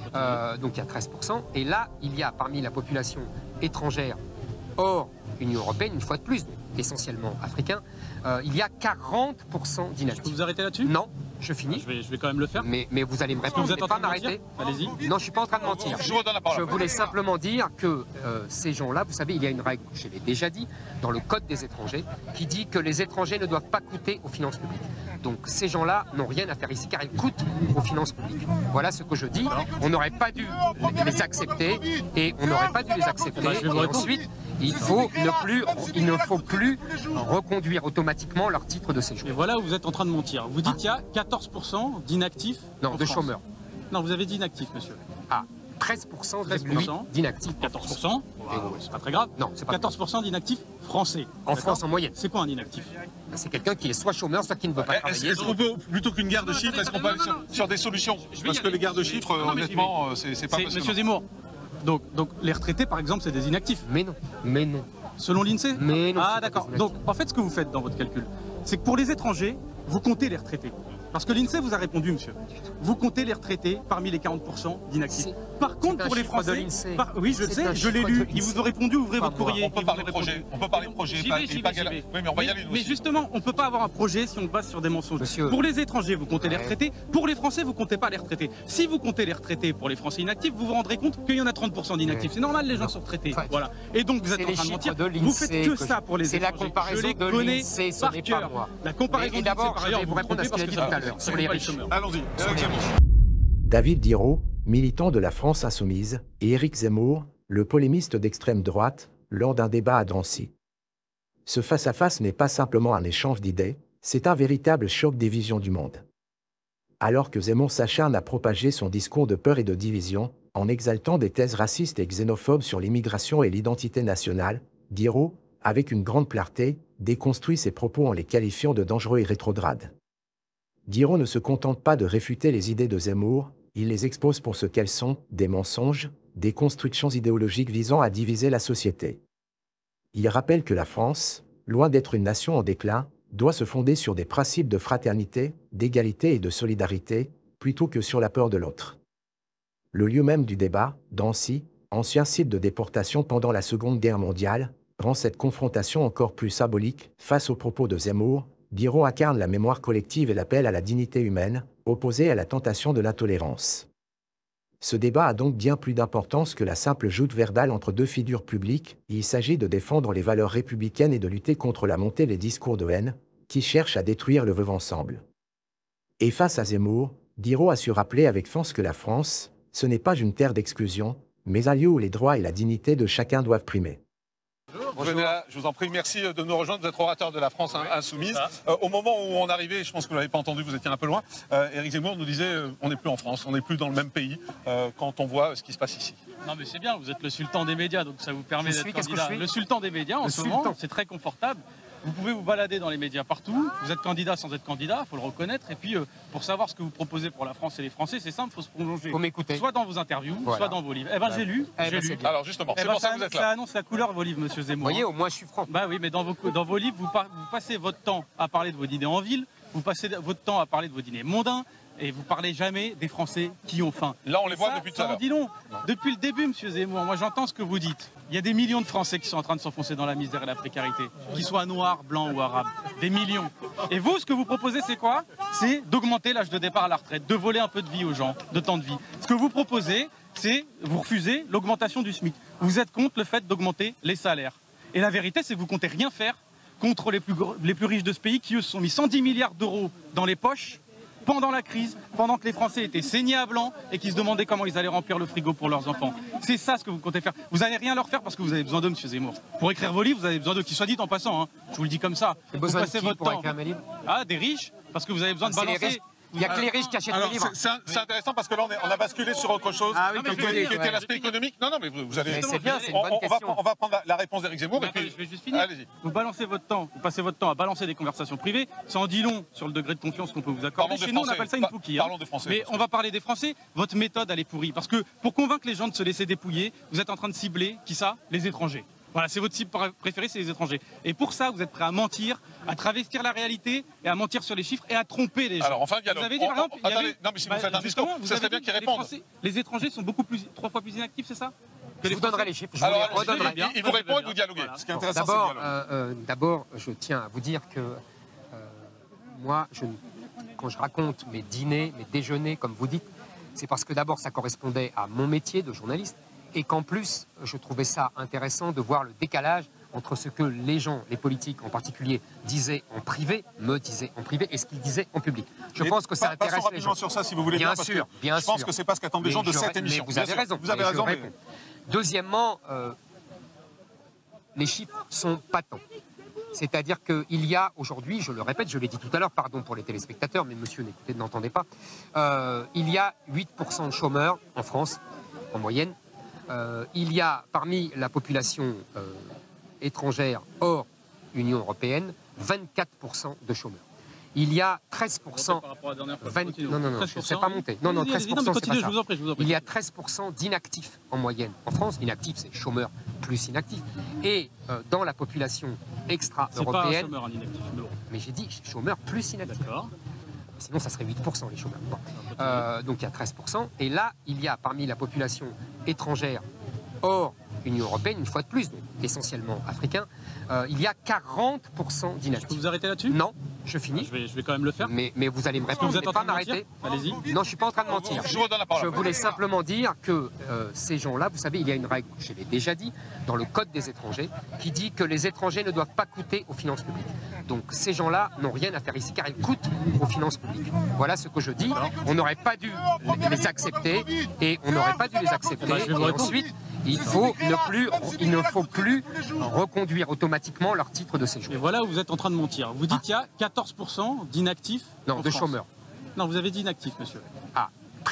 Donc il y a 13%. Et là, il y a parmi la population étrangère hors Union européenne, une fois de plus, essentiellement africain, il y a 40% d'inactifs. Je peux vous arrêter là-dessus? Non, je finis. Je vais quand même le faire. Mais vous allez me répondre, vous êtes en train de m'arrêter. Allez-y. Non, je ne suis pas en train de mentir. Je vous redonne la parole. Je voulais simplement dire que ces gens-là, vous savez, il y a une règle, je l'ai déjà dit, dans le Code des étrangers, qui dit que les étrangers ne doivent pas coûter aux finances publiques. Donc ces gens-là n'ont rien à faire ici car ils coûtent aux finances publiques. Voilà ce que je dis. On n'aurait pas dû les accepter et on n'aurait pas dû les accepter. Et ensuite, il ne faut plus reconduire automatiement leur titre de séjour. Et voilà où vous êtes en train de mentir. Vous dites qu'il y a 14% d'inactifs. Non, de chômeurs. Non, vous avez dit inactifs, monsieur. Ah, 13% d'inactifs. 14%, c'est pas très grave. Non, c'est pas 14% d'inactifs français. En France en moyenne. C'est quoi un inactif? C'est quelqu'un qui est soit chômeur, soit qui ne veut pas travailler. Est-ce qu'on peut, plutôt qu'une guerre de chiffres, est-ce qu'on peut aller sur des solutions? Parce que les guerres de chiffres, honnêtement, c'est pas passionnant. Monsieur Zemmour, donc les retraités, par exemple, c'est des inactifs. Mais non, mais non. Selon l'INSEE? Mais non. Ah d'accord. Donc en fait, ce que vous faites dans votre calcul, c'est que pour les étrangers, vous comptez les retraités. Parce que l'INSEE vous a répondu, monsieur. Vous comptez les retraités parmi les 40% d'inactifs. Par contre, pour les Français... Oui, je le sais, je l'ai lu. Il vous a répondu, ouvrez votre courrier. On peut parler de projet. On peut parler de projet. Oui, mais on va y aller. Mais justement, on ne peut pas avoir un projet si on base sur des mensonges. Monsieur. Pour les étrangers, vous comptez les retraités. Pour les Français, vous ne comptez pas les retraités. Si vous comptez les retraités pour les Français inactifs, vous vous rendrez compte qu'il y en a 30% d'inactifs. C'est normal, les gens sont retraités. Voilà. Et donc, vous êtes en train de mentir. Vous faites que ça pour les étrangers. C'est la comparaison de l'INSEE, ce n'est pas moi. La comparaison et d'abord, je vais vous répondre à ce qu'il a dit tout à l'heure sur les riches. Allons-y. David Diraud, militant de la France insoumise, et Éric Zemmour, le polémiste d'extrême droite, lors d'un débat à Drancy. Ce face-à-face n'est pas simplement un échange d'idées, c'est un véritable choc des visions du monde. Alors que Zemmour s'acharne à propager son discours de peur et de division, en exaltant des thèses racistes et xénophobes sur l'immigration et l'identité nationale, Diraud, avec une grande clarté, déconstruit ses propos en les qualifiant de dangereux et rétrogrades. Diraud ne se contente pas de réfuter les idées de Zemmour, il les expose pour ce qu'elles sont, des mensonges, des constructions idéologiques visant à diviser la société. Il rappelle que la France, loin d'être une nation en déclin, doit se fonder sur des principes de fraternité, d'égalité et de solidarité, plutôt que sur la peur de l'autre. Le lieu même du débat, Drancy, ancien site de déportation pendant la Seconde Guerre mondiale, rend cette confrontation encore plus symbolique. Face aux propos de Zemmour, Diraud incarne la mémoire collective et l'appel à la dignité humaine, opposé à la tentation de l'intolérance. Ce débat a donc bien plus d'importance que la simple joute verbale entre deux figures publiques. Il s'agit de défendre les valeurs républicaines et de lutter contre la montée des discours de haine, qui cherchent à détruire le vivre ensemble. Et face à Zemmour, Diraud a su rappeler avec force que la France, ce n'est pas une terre d'exclusion, mais un lieu où les droits et la dignité de chacun doivent primer. Je vous en prie, merci de nous rejoindre, vous êtes orateur de la France insoumise. Au moment où on arrivait, je pense que vous ne l'avez pas entendu, vous étiez un peu loin, Éric Zemmour nous disait on n'est plus en France, on n'est plus dans le même pays quand on voit ce qui se passe ici. Non mais c'est bien, vous êtes le sultan des médias, donc ça vous permet d'être candidat. Le sultan des médias en ce moment, c'est très confortable. Vous pouvez vous balader dans les médias partout, vous êtes candidat sans être candidat, il faut le reconnaître. Et puis, pour savoir ce que vous proposez pour la France et les Français, c'est simple, il faut se plonger. Faut m'écouter. Soit dans vos interviews, soit dans vos livres. Eh ben, j'ai lu. Alors justement, c'est pour ça que vous êtes là. Ça annonce la couleur de vos livres, monsieur Zemmour. Vous voyez, au moins je suis franc. Bah oui, mais dans vos livres, vous passez votre temps à parler de vos dîners en ville, vous passez votre temps à parler de vos dîners mondains, et vous parlez jamais des Français qui ont faim. Là, on les voit depuis tout à l'heure. Dis donc, depuis le début, monsieur Zemmour, moi j'entends ce que vous dites. Il y a des millions de Français qui sont en train de s'enfoncer dans la misère et la précarité, qu'ils soient noirs, blancs ou arabes. Des millions. Et vous, ce que vous proposez, c'est quoi? C'est d'augmenter l'âge de départ à la retraite, de voler un peu de vie aux gens, de temps de vie. Ce que vous proposez, c'est, vous refusez l'augmentation du SMIC. Vous êtes contre le fait d'augmenter les salaires. Et la vérité, c'est que vous comptez rien faire contre les plus riches de ce pays qui, eux, se sont mis 110 milliards d'euros dans les poches pendant la crise, pendant que les Français étaient saignés à blanc et qui se demandaient comment ils allaient remplir le frigo pour leurs enfants. C'est ça ce que vous comptez faire. Vous n'allez rien leur faire parce que vous avez besoin d'eux, monsieur Zemmour. Pour écrire vos livres, vous avez besoin d'eux, qui soit dit en passant. Hein. Je vous le dis comme ça. Vous passez votre temps. Ah, des riches, parce que vous avez besoin de balancer. Il n'y a que les riches qui achètent les livres. C'est intéressant parce que là, on a basculé sur autre chose, qui était l'aspect économique. Non, mais vous allez... C'est bien, c'est une bonne question. On va prendre la réponse d'Éric Zemmour. Je vais juste finir. Allez-y. Vous balancez votre temps, vous passez votre temps à balancer des conversations privées. Ça en dit long sur le degré de confiance qu'on peut vous accorder. Chez nous, on appelle ça une pouquille. Parlons des Français. Mais on va parler des Français. Votre méthode, elle est pourrie. Parce que pour convaincre les gens de se laisser dépouiller, vous êtes en train de cibler, qui ça? Les étrangers. Voilà, c'est votre cible préférée, c'est les étrangers. Et pour ça, vous êtes prêt à mentir, à travestir la réalité et à mentir sur les chiffres et à tromper les gens. Alors, enfin, dialogue. Vous avez dit, par exemple, Attendez, non, mais si vous faites un discours, ça serait bien qu'ils répondent. Les étrangers sont beaucoup plus, 3 fois plus inactifs, c'est ça? Je vous donnerai les chiffres, je vous Alors, les redonnerai. il vous répond et vous dialoguez. Ce qui est intéressant, c'est le dialogue. D'abord, je tiens à vous dire que moi, quand je raconte mes dîners, mes déjeuners, comme vous dites, c'est parce que d'abord, ça correspondait à mon métier de journaliste et qu'en plus, je trouvais ça intéressant de voir le décalage entre ce que les gens, les politiques en particulier, disaient en privé, me disaient en privé, et ce qu'ils disaient en public. Je pense que ça intéresse les gens. Sur ça, si vous voulez bien, sûr, bien sûr. Je pense que c'est pas ce qu'attendent les gens de cette émission. Mais vous avez raison. Vous avez raison. Deuxièmement, les chiffres sont patents. C'est-à-dire qu'il y a aujourd'hui, je le répète, je l'ai dit tout à l'heure, pardon pour les téléspectateurs, mais monsieur n'entendait pas, il y a 8% de chômeurs en France, en moyenne. Il y a parmi la population étrangère hors Union européenne 24% de chômeurs. Il y a 13%. Non, c'est pas monté. Non, 13%, c'est pas ça. Il y a 13% d'inactifs en moyenne. En France, inactifs, c'est chômeurs plus inactifs. Et dans la population extra-européenne. C'est pas un chômeur, un inactif. Mais j'ai dit chômeurs plus inactifs. D'accord. Sinon, ça serait 8% les chômeurs. Bon. Donc il y a 13%. Et là, il y a parmi la population étrangère hors Union européenne, une fois de plus, donc essentiellement africain, il y a 40% d'inactifs. Je peux vous arrêter là-dessus? Non, je finis. Je vais quand même le faire. Mais vous allez me répondre, vous êtes en train pas de mentir? m'arrêter. Allez-y. Non, je ne suis pas en train de mentir. Je voulais simplement dire que ces gens-là, vous savez, il y a une règle, je l'ai déjà dit, dans le Code des étrangers, qui dit que les étrangers ne doivent pas coûter aux finances publiques. Donc ces gens-là n'ont rien à faire ici, car ils coûtent aux finances publiques. Voilà ce que je dis. On n'aurait pas dû les accepter, et on n'aurait pas dû les accepter. Et ensuite, il ne faut plus reconduire automatiement leur titre de séjour. Et voilà où vous êtes en train de mentir. Vous dites qu'il y a 14% d'inactifs. Non, de chômeurs. Non, vous avez dit inactifs, monsieur. Ah,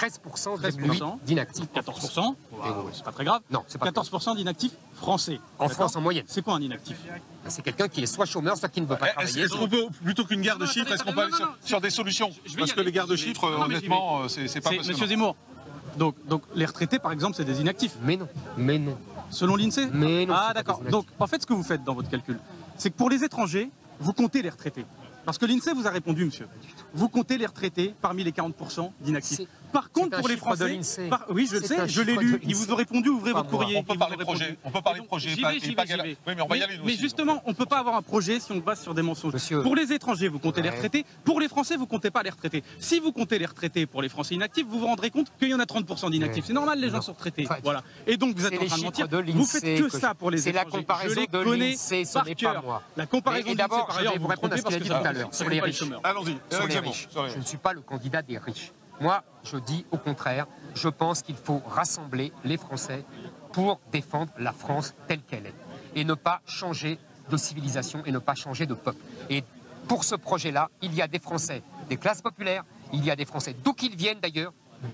13% d'inactifs. 14%, c'est pas très grave. Non, c'est pas 14% d'inactifs français. En France, en moyenne. C'est quoi un inactif? C'est quelqu'un qui est soit chômeur, soit qui ne veut pas travailler. Est-ce qu'on peut, plutôt qu'une guerre de chiffres, est-ce qu'on peut aller sur des solutions? Parce que les guerres de chiffres, honnêtement, c'est pas possible. Monsieur Zemmour, donc les retraités, par exemple, c'est des inactifs. Mais non. Selon l'INSEE? Mais non. Ah d'accord. Donc en fait, ce que vous faites dans votre calcul, c'est que pour les étrangers, vous comptez les retraités. Parce que l'INSEE vous a répondu, monsieur. Vous comptez les retraités parmi les 40% d'inactifs. Par contre, pour les Français, oui, je le sais, je l'ai lu. Ils vous ont répondu, ouvrez votre courrier. On peut parler projet. On peut parler projet. J'y vais. Oui, mais on va y aller. Mais justement, on ne peut pas avoir un projet si on base sur des mensonges. Pour les étrangers, vous comptez les retraités. Pour les Français, vous ne comptez pas les retraités. Si vous comptez les retraités pour les Français inactifs, vous vous rendrez compte qu'il y en a 30% d'inactifs. C'est normal, les gens sont retraités. Voilà. Et donc, vous êtes en train de mentir. Vous faites que ça pour les étrangers. C'est la comparaison de l'INSEE, ce n'est pas moi. La comparaison de l'INSEE, d'abord, par je vais ailleurs, vous répondre à ce qu'il a dit tout à l'heure. Sur les riches. Allons-y. Je ne suis pas le candidat des riches. Moi, je dis au contraire, je pense qu'il faut rassembler les Français pour défendre la France telle qu'elle est et ne pas changer de civilisation et ne pas changer de peuple. Et pour ce projet-là, il y a des Français des classes populaires, il y a des Français d'où qu'ils viennent d'ailleurs,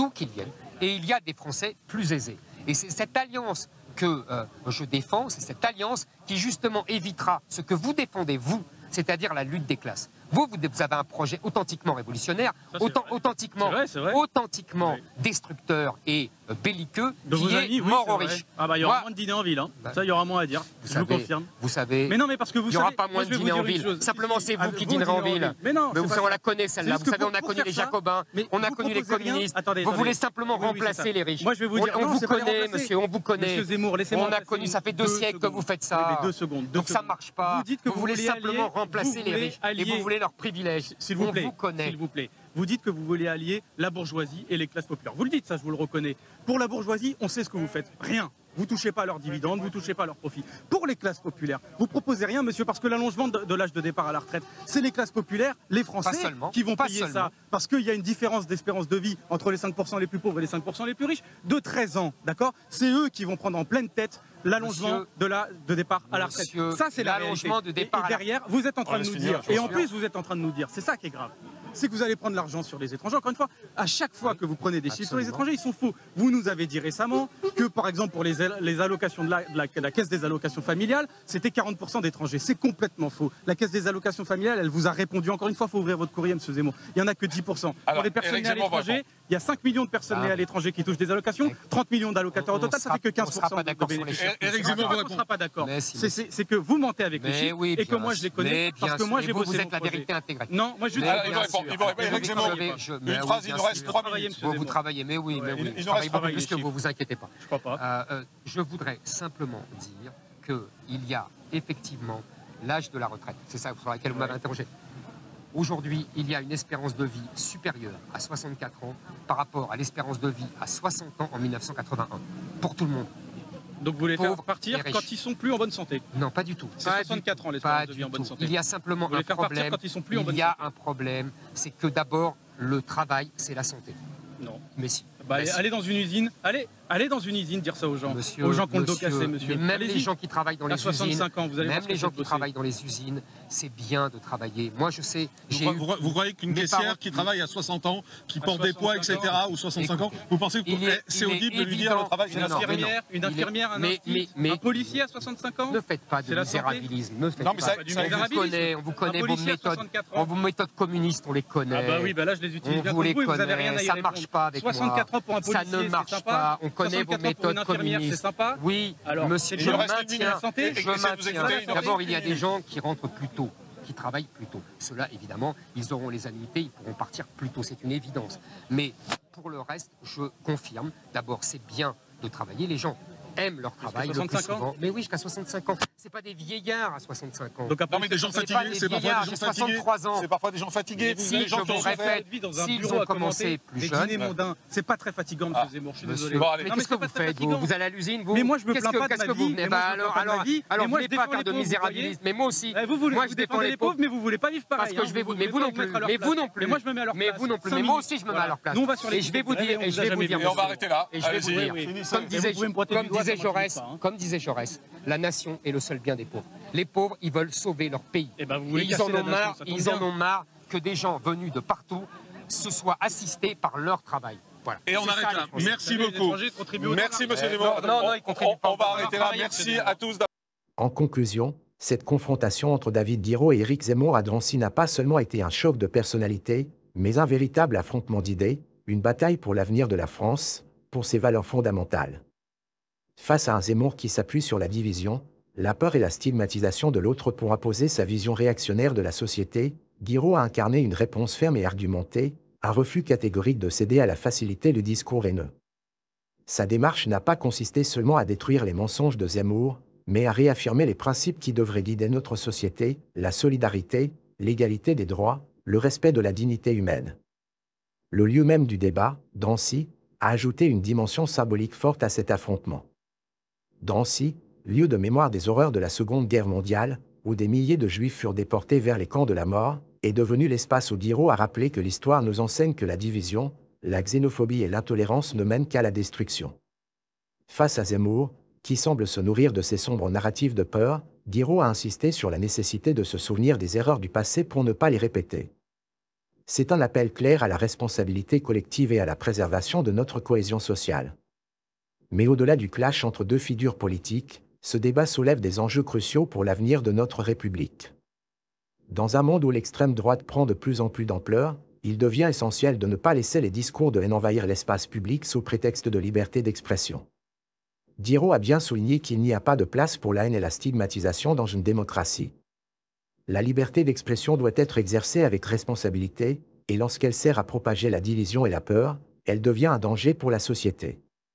et il y a des Français plus aisés. Et c'est cette alliance que je défends, c'est cette alliance qui justement évitera ce que vous défendez, vous, c'est-à-dire la lutte des classes. Vous avez un projet authentiquement révolutionnaire, authentiquement destructeur et belliqueux, qui est mort aux riches. Ah bah il y aura moins de dîners en ville, ça il y aura moins à dire, je vous confirme. Vous savez, mais non, mais parce que vous il n'y aura pas moins de dîners en ville, simplement c'est vous qui dînerez en ville. Mais non, on la connaît celle-là, vous savez, on a connu les Jacobins, on a connu les communistes, vous voulez simplement remplacer les riches. Moi je vais vous dire, on vous connaît monsieur, on vous connaît, Monsieur Zemmour, laissez-moi on a connu, ça fait 2 siècles que vous faites ça, donc ça ne marche pas, vous voulez simplement remplacer les riches et vous voulez leurs privilèges. S'il vous plaît, vous dites que vous voulez allier la bourgeoisie et les classes populaires. Vous le dites, ça, je vous le reconnais. Pour la bourgeoisie, on sait ce que vous faites. Rien. Vous ne touchez pas à leurs dividendes, vous ne touchez pas à leurs profits. Pour les classes populaires, vous proposez rien, monsieur, parce que l'allongement de l'âge de départ à la retraite, c'est les classes populaires, les Français, qui vont payer ça. Parce qu'il y a une différence d'espérance de vie entre les 5% les plus pauvres et les 5% les plus riches de 13 ans, d'accord? C'est eux qui vont prendre en pleine tête l'allongement de départ à la retraite. Ça, c'est l'allongement de départ. Et derrière, vous êtes en train de nous dire, et en plus, vous êtes en train de nous dire, c'est ça qui est grave. c'est que vous allez prendre l'argent sur les étrangers. Encore une fois, à chaque fois que vous prenez des chiffres sur les étrangers, ils sont faux. Vous nous avez dit récemment que, par exemple, pour les allocations de la Caisse des allocations familiales, c'était 40% d'étrangers. C'est complètement faux. La Caisse des allocations familiales, elle vous a répondu. Encore une fois, il faut ouvrir votre courrier, M. Zemmour. Il n'y en a que 10%. Pour les personnes nées à l'étranger, il y a 5 millions de personnes nées à l'étranger qui touchent des allocations, 30 millions d'allocataires au total, ça fait que 15% de bénéficiaires. Éric Zemmour, on ne sera pas d'accord. C'est que vous mentez avec les chiffres et que moi je les connais parce que moi j'ai bossé. Vous êtes la vérité intégrée. Non, moi je dis. Il va répondre. Éric Zemmour, une phrase, il nous reste 3 minutes. Vous travaillez, mais oui, Il je nous reste travaille beaucoup plus que vous, vous inquiétez pas. Je crois pas. Je voudrais simplement dire qu'il y a effectivement l'âge de la retraite. C'est ça sur laquelle vous m'avez interrogé. Aujourd'hui, il y a une espérance de vie supérieure à 64 ans par rapport à l'espérance de vie à 60 ans en 1981. Pour tout le monde. Donc vous voulez faire partir quand ils sont plus en bonne santé? Non, pas du tout. C'est 64 ans l'espérance de vie en bonne santé. Il y a simplement un problème. Quand ils sont plus en bonne santé. Il y a un problème, c'est que d'abord, le travail, c'est la santé. Non. Mais si. Allez dans une usine, allez dans une usine dire ça aux gens, aux gens qui ont le dos cassé, monsieur. Même les gens qui travaillent dans les usines, 65 ans, vous allez même les gens qui travaillent dans les usines, c'est bien de travailler. Moi, je sais. Vous croyez qu'une caissière qui travaille à 60 ans, qui porte des poids, etc., ou 65 ans, vous pensez que c'est audible de lui dire le travail? Une infirmière, un policier à 65 ans? Ne faites pas de misérabilisme. Ne faites pas. On vous connaît vos méthodes. Vos méthodes communistes, on les connaît. Ah bah oui, là je les utilise bien pour vous, vous avez rien à y répondre. Ça marche pas avec moi. 64 ans pour un policier, ça ne marche pas. On connaît vos méthodes communistes. C'est sympa. Oui, alors, monsieur, je maintiens. D'abord, il y a des gens qui rentrent plus tôt, qui travaillent plus tôt. Ceux-là, évidemment, ils auront les annuités, ils pourront partir plus tôt, c'est une évidence. Mais pour le reste, je confirme, d'abord, c'est bien de travailler. Les gens aiment leur travail le plus souvent. Mais oui, jusqu'à 65 ans. C'est pas des vieillards à 65 ans. Donc après, non, mais des gens fatigués, c'est parfois des gens fatigués. C'est parfois des gens fatigués. Si je vous répète, s'ils ont commencé plus jeunes, c'est pas très fatigant, M. Zemmour. Je suis désolé. Mais qu'est-ce que vous faites? Vous allez à l'usine, vous? Mais moi, je me plains pas de ma vie. Alors, vous ne voulez pas faire de misérabilisme. Mais moi aussi. Moi, je défends les pauvres, mais vous voulez pas vivre pareil. Parce que je vais vous. Mais vous non plus. Mais vous non plus. Mais moi, je me mets à leur place. Mais vous non plus. Mais moi aussi, je me mets à leur place. Et je vais vous dire. Et on va arrêter là. Et je vais vous dire. Comme disait Jaurès, la nation est le seul bien des pauvres. Les pauvres, ils veulent sauver leur pays. Et ils en ont marre que des gens venus de partout se soient assistés par leur travail. Voilà. Et on arrête là. Merci beaucoup. Merci, monsieur Zemmour. On va arrêter là. Merci à tous. En conclusion, cette confrontation entre David Diraud et Éric Zemmour à Drancy n'a pas seulement été un choc de personnalité, mais un véritable affrontement d'idées, une bataille pour l'avenir de la France, pour ses valeurs fondamentales. Face à un Zemmour qui s'appuie sur la division, la peur et la stigmatisation de l'autre pour imposer sa vision réactionnaire de la société, Diraud a incarné une réponse ferme et argumentée, un refus catégorique de céder à la facilité du discours haineux. Sa démarche n'a pas consisté seulement à détruire les mensonges de Zemmour, mais à réaffirmer les principes qui devraient guider notre société, la solidarité, l'égalité des droits, le respect de la dignité humaine. Le lieu même du débat, Drancy, a ajouté une dimension symbolique forte à cet affrontement. Drancy, lieu de mémoire des horreurs de la Seconde Guerre mondiale, où des milliers de Juifs furent déportés vers les camps de la mort, est devenu l'espace où Diraud a rappelé que l'histoire nous enseigne que la division, la xénophobie et l'intolérance ne mènent qu'à la destruction. Face à Zemmour, qui semble se nourrir de ces sombres narratifs de peur, Diraud a insisté sur la nécessité de se souvenir des erreurs du passé pour ne pas les répéter. C'est un appel clair à la responsabilité collective et à la préservation de notre cohésion sociale. Mais au-delà du clash entre deux figures politiques, ce débat soulève des enjeux cruciaux pour l'avenir de notre République. Dans un monde où l'extrême droite prend de plus en plus d'ampleur, il devient essentiel de ne pas laisser les discours de haine envahir l'espace public sous prétexte de liberté d'expression. Diraud a bien souligné qu'il n'y a pas de place pour la haine et la stigmatisation dans une démocratie. La liberté d'expression doit être exercée avec responsabilité, et lorsqu'elle sert à propager la division et la peur, elle devient un danger pour la société.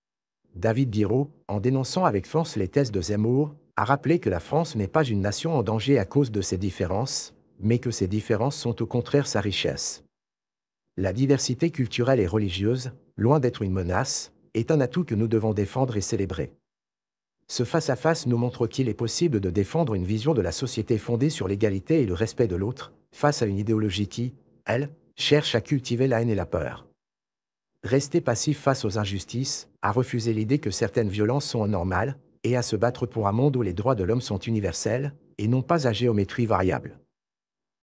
David Diraud, en dénonçant avec force les thèses de Zemmour, a rappelé que la France n'est pas une nation en danger à cause de ses différences, mais que ces différences sont au contraire sa richesse. La diversité culturelle et religieuse, loin d'être une menace, est un atout que nous devons défendre et célébrer. Ce face-à-face nous montre qu'il est possible de défendre une vision de la société fondée sur l'égalité et le respect de l'autre, face à une idéologie qui, elle, cherche à cultiver la haine et la peur. Rester passif face aux injustices, à refuser l'idée que certaines violences sont anormales, et à se battre pour un monde où les droits de l'homme sont universels, et non pas à géométrie variable.